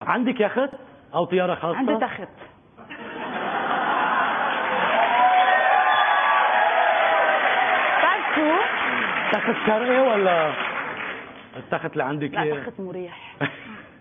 عندك يخت او طياره خاصه؟ عندي تخت. بتعرف شو؟ تخت شرقي ولا التخت اللي عندك؟ لا تخت مريح.